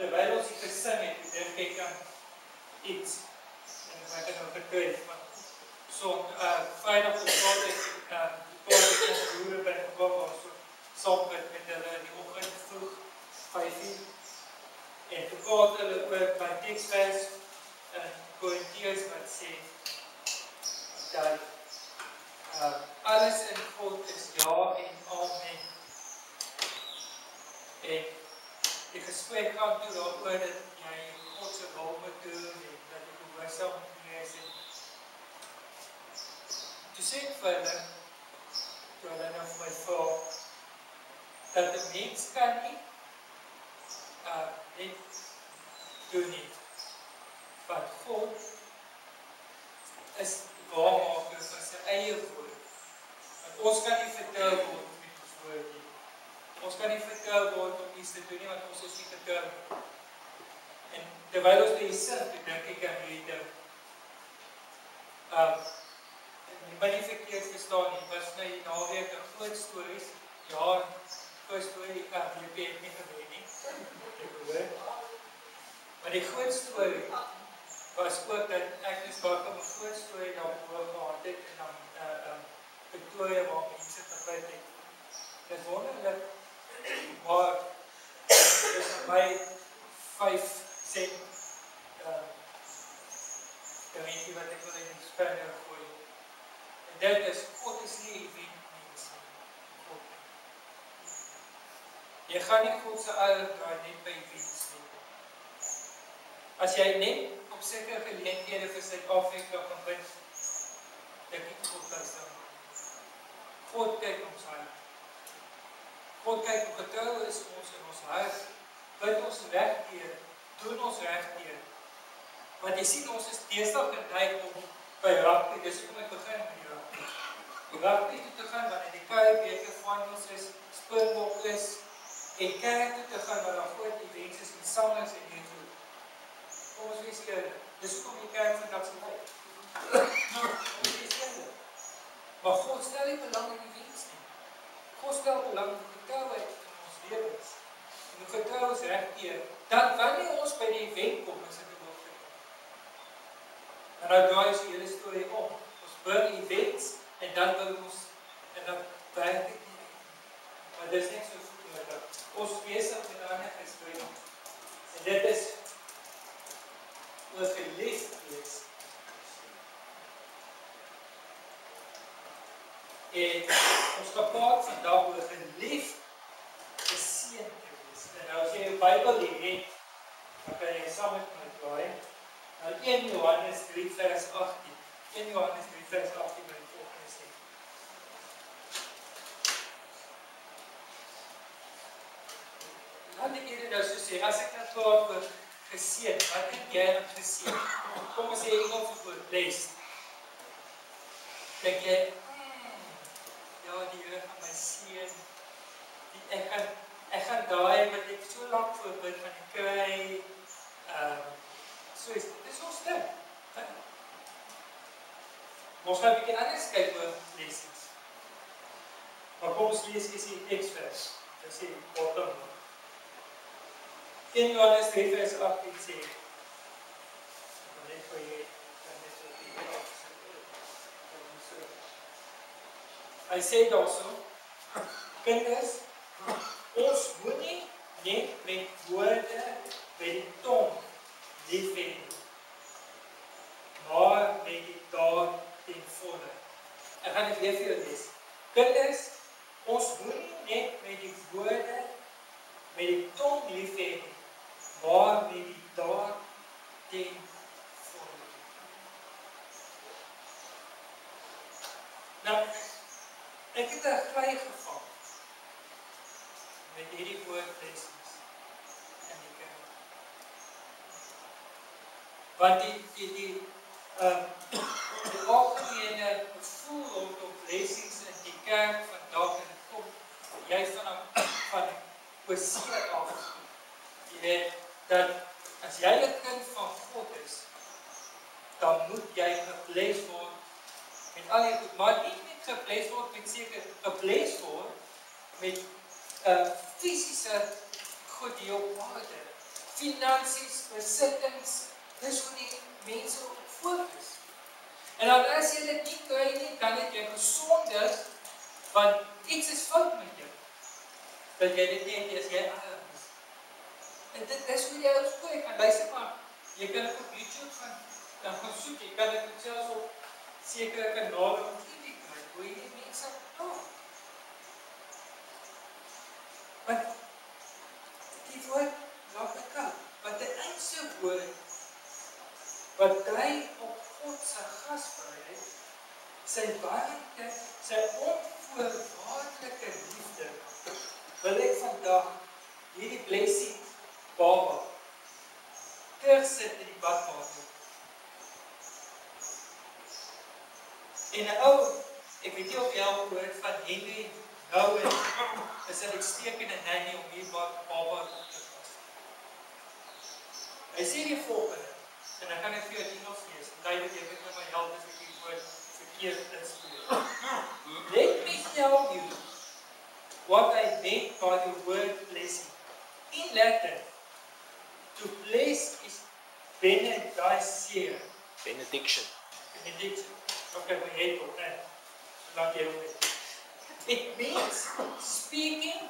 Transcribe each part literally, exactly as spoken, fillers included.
terwyl ons die gesing het, dink ek aan iets, en ek het nou vertel van so, uh, Vrydag op Saterdag, uh, die paard het ons boere by gekom, ons so saam met met hulle in die oggend vroeg, vyf uur, en toe praat hulle oor my teksvers in Korintiërs wat sê dat uh, alles in God is ja en amen. En die gesprek gaan toe daaroor dat jy God se wil moet doen en dat jy gehoorsaam moet wees. Toe sê ek vir hulle, toe hulle nou vir my vra, dat die mens kan nie uh, net doen nie. Want God is waarmaker van sy eie woord. Want ons kan nie vertel word met ons woord nie. Ons kan nie vertel word om iets te doen nie, want ons is nie vertel. En terwyl ons die sin, toe dink ek aan hierdie ding. Um, en my nie verkeerd verstaan nie, was my naweek 'n groot stories, jaar, groot storie, ek kan W P het nie gewen nie. Ek hoor. Maar die groot storie was ook dat ek is baie om 'n groot storie daaroor gehad het en dan uh, um, Victoria waar mense gebyt het. Dit is wonderlik, maar dit is vir my vyf cent uh, gemeente wat ek wil in die spanner gooi. En dit is, God is nie event mens nie. Jy gaan nie God se eie draai net by events nie. As jy net op sekere geleenthede vir Suid-Afrika kan bid, dink ek God luister. God kyk ons hart. God kyk hoe getrou is ons in ons hart, bid ons regdeur, doen ons regdeur. Want jy sien, ons is deesdae geneig om by rugby, dis hoe ek begin met die rugby. Die rugby toe te gaan, wanneer die K F B finals is, Springbok is, en kerk toe te gaan, waar daar groot events is, met samlings en die toe. Kom ons wees eerlik, dis hoekom die kerk vandag so lyk. Kom ons wees eerlik. Maar God stel nie belang in die events nie. God stel belang in die getrouheid in ons lewens. En die getrou is regdeur. Dan wanneer ons by die event kom, is dit 'n woord. En nou draai ons die hele storie om. Ons bring events en dan wil ons en dan werk dit nie. Maar dit is net so goed met dat. Ons besig met 'n ander gesprek. En dit is oor geliefd wees. En ons gepraat vandag oor geliefd geseënd te wees. En nou as jy jou Bybel het, dan kan jy saam met my draai. Nou een Johannes drie vers agttien. een Johannes drie vers agttien met die volgende sê. Laat ek hier nou so sê, as ek nou praat oor geseënd, wat dink jy aan geseënd? Kom ons sê Engels woord blessed. Dink jy, ja, die Here gaan my seën. Ek gaan ek gaan daai wat ek so lank voorbid van die kry. Ehm uh, so is dit is ons ding. Ons gaan 'n bietjie anders kyk oor blessings. Maar kom ons lees eers die teksvers. Dit sê bottom. een Johannes drie vers agttien sê. Net vir jy kan net so die Hy sê daarso, kinders, ons moet nie net met woorde by die tong lief hê, maar met die daad ten volle. Ek gaan dit weer vir jou lees. Kinders, ons moet nie net met die woorde met die tong lief hê, maar met die daad ten volle. Nou, ek het 'n gly gevang met hierdie woord blessings in die kerk. Want die die die uh die algemene gevoel rondom blessings in die kerk vandag en kom jy van van oorsee af. Jy weet dat as jy 'n kind van God is, dan moet jy gebless word met al die goed, maar nie net gebless word met seker gebless word met uh, fisiese goed hier op aarde, finansies, besittings, dis hoe die mense op fokus. En dan as jy dit nie kry nie, dan het jy gesondig, want iets is fout met jou. Dat jy dit nie het, as jy arm is. En dit is hoe jy uitspreek, en luister maar, jy kan dit op YouTube gaan, dan gaan soek, jy kan dit selfs op sekere kanale op T V kry, hoe jy die mense praat. Want die woord laat ek kan, wat die eindse woord, wat dui op God se gasvryheid, sy warmte, sy onvoorwaardelike liefde, wil ek vandag hierdie blessing baba terugsit in die badwater. En 'n ou, ek weet nie of jy al gehoor het van Henry Nouwen, is 'n uitstekende nanny om hier baba op te pas. Hy sê die volgende, en dan kan ek vir jou die Engels lees, en jy weet nou my help as ek die woord verkeerd inspreek. Let me tell you what I meant by the word blessing. In Latin, to bless is benedicere. Benediction. Benediction. Okay, my head op, né? Laat jy op het. It means speaking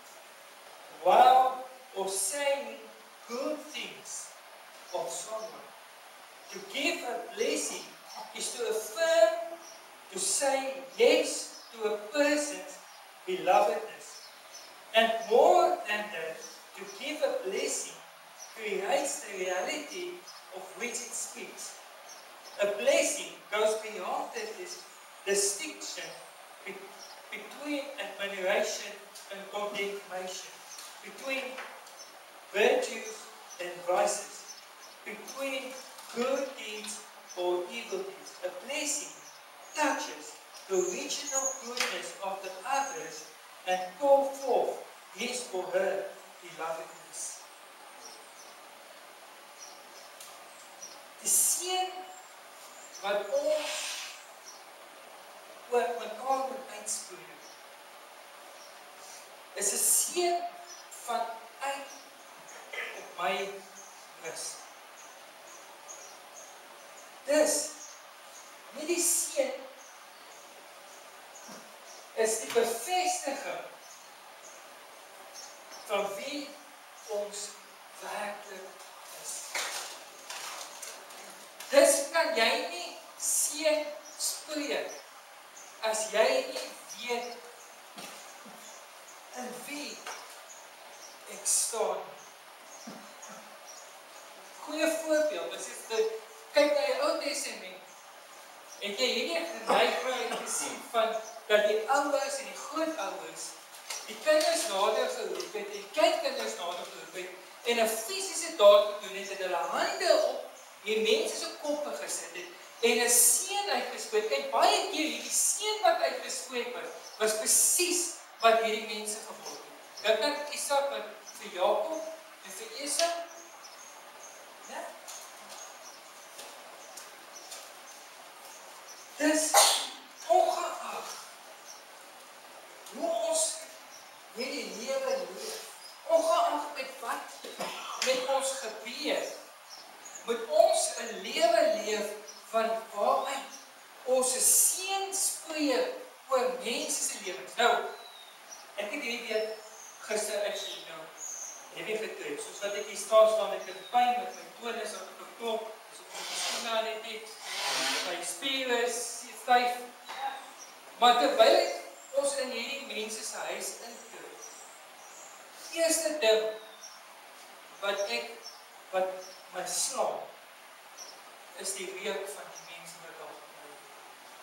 well or saying good things of someone. To give a blessing is to affirm, to say yes to a person's belovedness. And more than that, to give a blessing creates the reality of which it speaks. A blessing goes beyond this distinction be between admiration and condemnation, between virtues and vices, between good deeds or evil deeds. A blessing touches the original goodness of the others and calls forth his or her belovedness. Die seën wat ons oor mekaar moet uitspreek, is 'n seën van uit op my rus. Dis, nie die seën is die bevestiging van wie ons werklik is. Dis kan jy nie seën spreek as jy nie weet in wie ek staan. Goeie voorbeeld, as jy kyk na die Ou Testament, het jy hierdie geneigtheid gesien van dat die ouers en die grootouers die kinders nader geroep het, die kleinkinders nader geroep het, en 'n fisiese daad gedoen het, en hulle hande op die mense se koppe gesit het, en 'n seën uitgespreek, en baie keer hierdie seën wat uitgespreek was, was presies wat hierdie mense gevolg het. Dink aan Isak wat vir Jakob en vir Esau, ja? Dis ongeag hoe ons hierdie lewe leef, ongeag met wat met ons gebeur, moet ons 'n lewe leef van waaruit ons 'n seën spreek oor mense se lewens. Nou, ek het hierdie week gister actually nou heavy getrek, soos wat ek hier staan staan met 'n pyn met my tonus op die klop, so op die skoene aan het net, my spiere is styf. Maar terwyl ons in hierdie mense se huis inkom, eerste ding wat ek wat my slaap is die reuk van die mense wat daar gebly het.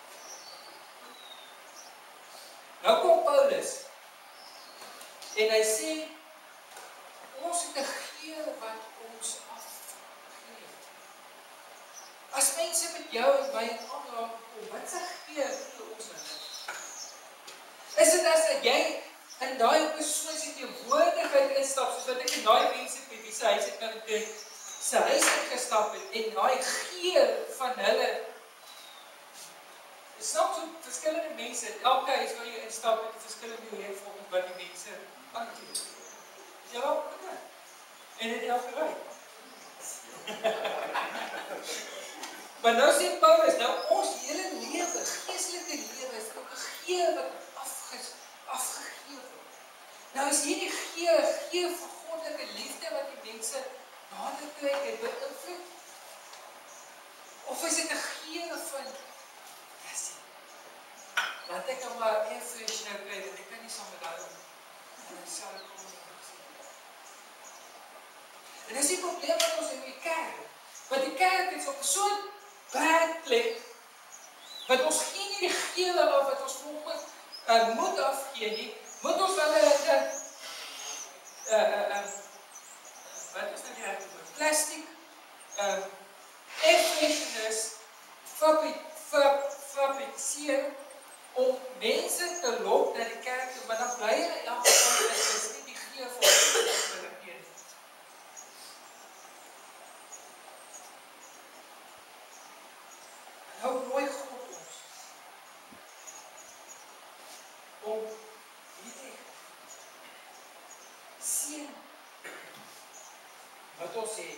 Nou kom Paulus en hy sê ons het 'n geur wat ons afgee. As mense met jou en my aanraak kom, wat se geur gee ons hulle? Is dit as dat jy in daai persoon se teenwoordigheid instap, soos wat ek in daai mense by wie se huis ek nou kyk, se huis gestap het, en daai geur van hulle, snap so verskillende mense, elke huis waar jy instap het, verskillende reek volgens wat die mense aandoen. Ja, ja. En het het gery. Maar nou sê Paulus, nou ons hele lewe, geestelike lewe is ook 'n gee wat afges, afgegee word. Nou is hierdie gee, gee vir goddelike liefde wat die mense nader kyk en beïnvloed. Of is dit 'n gee van passie? Laat ek nou maar een fresh nou kry, want ek kan nie saam met daai en dan sal ek kom nie. En dis die probleem wat ons in die kerk. Want die kerk is op so 'n bad plek, wat ons gee nie die gee af wat ons volgens uh, moet afgee nie, moet ons wel 'n uh, uh, uh, wat is nou die regte woord? Plastic, uh, airfresheners fabriseer om mense te lok na die kerk toe, maar dan bly hulle in elk geval dat is nie die gee volgens hulle gee nie. Nou nooi God ons om hierdie seën wat ons het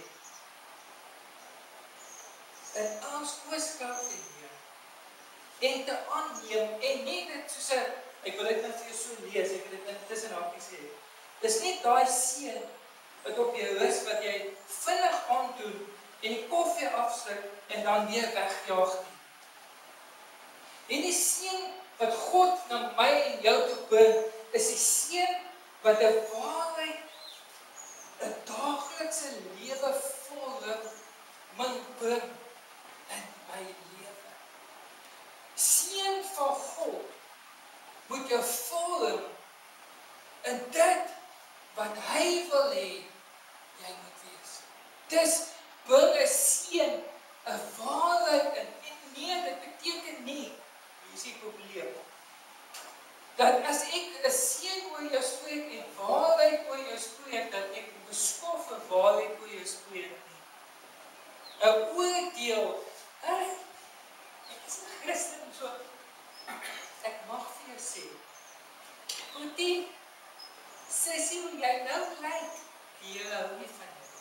in ons oorskou te neem en te aanneem en nie dit soos 'n, ek wil dit net vir jou so lees, ek wil dit net tussen hakies sê. Dis nie daai seën wat op jou rus wat jy vinnig aandoen en die koffie afsluk en dan weer wegjaag nie. En die seën wat God na my en jou toe bring, is die seën wat 'n waarheid, 'n daaglikse lewe vorm, man bring in my lewe. Seën van God moet jou vorm in dit wat hy wil hê jy moet wees. Dis bring 'n seën, 'n waarheid in. En nee, dit beteken nie, hier is die probleem, dat as ek 'n seën oor jou spreek en waarheid oor jou spreek, dat ek beskof 'n waarheid oor jou spreek nie. 'n oordeel, hey, ek is 'n Christen, so, ek mag vir jou sê, Boetie, sissie, hoe jy nou lyk, die Here hou nie van jou.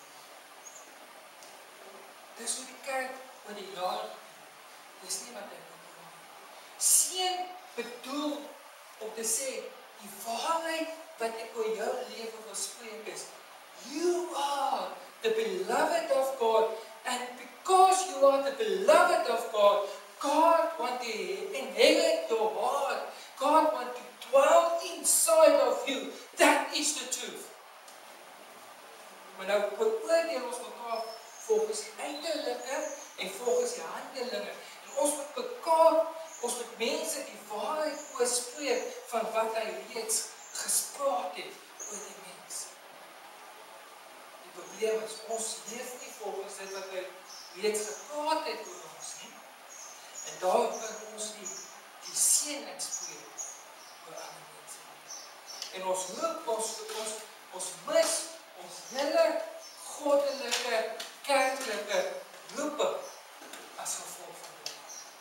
Dis hoe die kerk oor die jaar, dis nie wat ek wil doen. Seën bedoel om te sê, die waarheid wat ek oor jou lewe wil spreek is, you are the beloved of God, and because you are the beloved of God, God wants to inherit your heart. God wants to dwell inside of you. That is the truth. Maar nou beoordeel ons mekaar volgens die uiterlike en volgens die handelinge. En ons moet mekaar, ons moet mense die waarheid oorspreek van wat hy reeds gespraak het oor die mens. Die probleem is, ons leef nie volgens dit wat hy reeds gepraat het oor ons nie. En daarom kan ons nie die seën uitspreek oor ander mense. En ons loop, ons, ons, ons mis ons hele goddelike, kerklike roeping as gevolg van dit.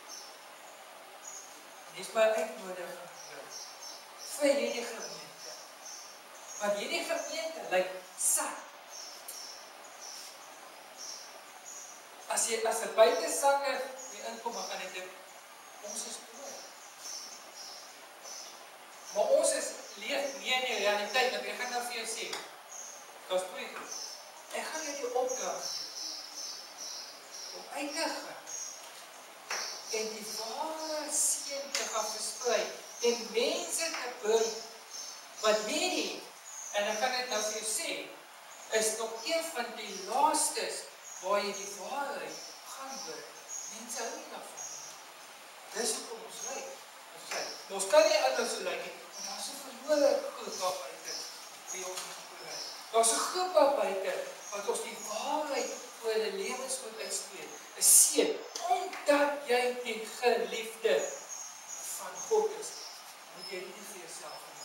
En dit is my uitnodiging vir hierdie gemeente. Want hierdie gemeente lyk sat. As jy as 'n buitesanger die inkom, dan kan ek dink, ons is dood. Maar ons is leef nie in die realiteit, want ek gaan nou vir jou sê, dat is twee goed. Ek gaan jou die opdrag om uit te gaan en die ware seën te gaan versprei en mense te bring wat nie, en ek kan dit nou vir jou sê, is nog een van die laastes waar jy die waarheid gaan bring. Mense hou nie daarvan. Dis hoekom ons lyk. Ons kan nie anders so lyk nie, want daar is 'n verlore groep daar buite wie ons moet bereik. Daar is 'n groep daar buite wat ons die waarheid oor die lewens moet uitspreek. 'n Seën, omdat jy die geliefde van God is, moet jy dit vir jouself doen.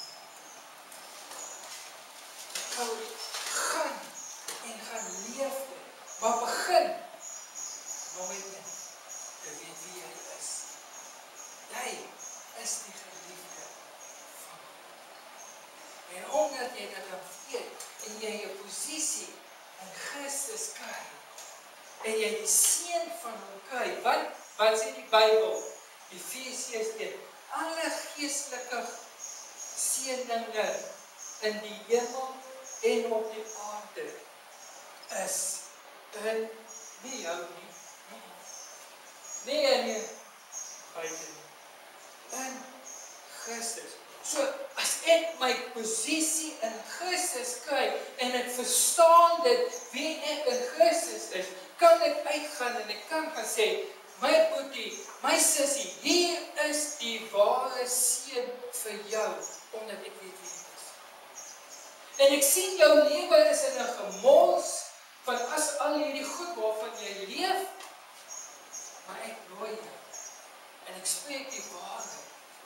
Gaan, gaan en gaan leef dit. Maar begin nommer een, te weet wie jy is. Jy is die geliefde van God. En omdat jy dit dan weet, en jy jou posisie in Christus kry, en jy die seën van hom kry, wat, wat sê die Bybel? Efesiërs een, alle geestelike seëninge in die hemel en op die aarde is in nie jou nie, nie in nie, buite nie, in Christus. So, as ek my posisie in Christus kry, en ek verstaan dit, wie ek in Christus is, kan ek uitgaan en ek kan gaan sê, my boetie, my sussie, hier is die ware seën vir jou, omdat ek weet wie ek is. En ek sien jou lewe is in 'n gemors, van as al hierdie goed waarvan jy leef, maar ek nooi jou, en ek spreek die waarheid,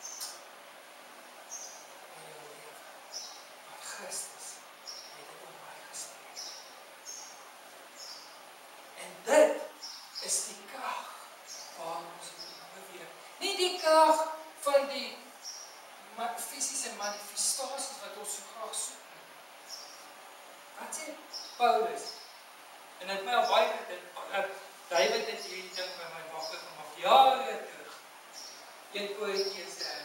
Christus het dit op my gespreek. En dit is die krag waarom ons moet beweeg. Nie die krag van die fisiese manifestasies wat ons so graag soek nie. Wat sê Paulus? En het my al baie gedink, David het hierdie ding by my wakker gemaak, jare terug, een Korintiërs drie.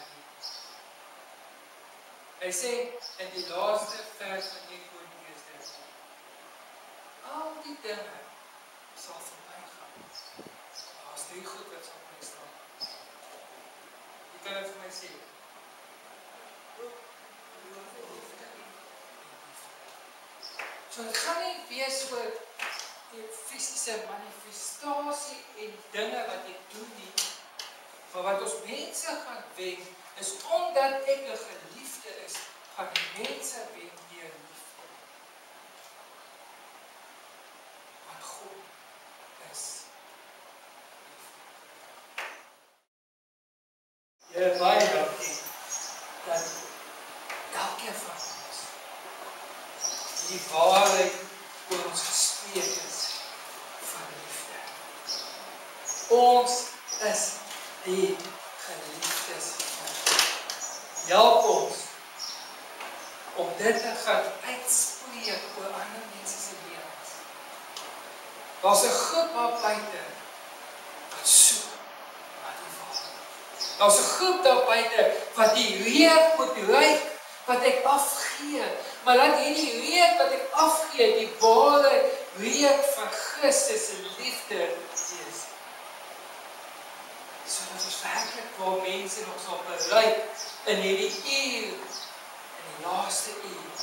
Hy sê, in die laaste vers van een Korintiërs drie, al die dinge sal verby gaan. Daar is drie goed wat sal my staan. Jy kan het vir my sê. So het gaan nie wees oor die fisiese manifestasie en dinge wat jy doen nie, maar wat ons mense gaan wen, is omdat ek 'n geliefde is, gaan die mense wen deur liefde. Want God is liefde. Here, baie dankie dat elkeen van ons die waarheid oor ons gespreek is van liefde. Ons is die geliefdes van God. Help ons om dit te gaan uitspreek oor ander mense se lewens. Daar's 'n groep daar buite wat soek na die waarheid. Daar's 'n groep daar buite wat die reuk moet ruik wat ek afgee, maar laat hierdie reuk wat ek afgee, die ware reuk van Christus se liefde wees. Sodat ons werklik waar mense nog sal bereik in hierdie uur, in die laaste uur,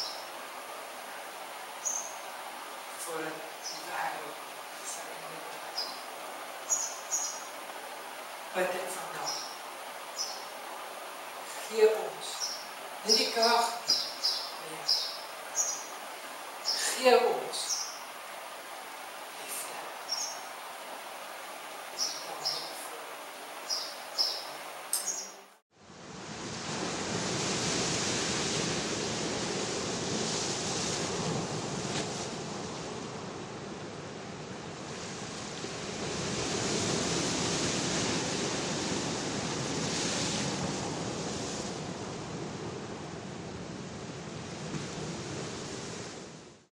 voordat die wêreld sy einde bereik. Bid ek vandag, gee ons nie die krag nie, gee ons